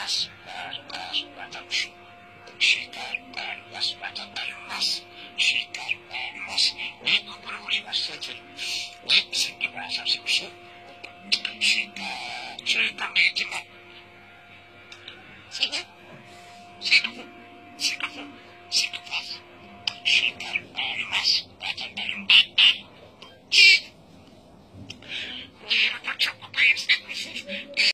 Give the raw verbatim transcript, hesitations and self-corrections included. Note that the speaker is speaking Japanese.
ます私時間がありますまたあります時間がありますねこれをしますねさっきはさせましょう時間時間がいても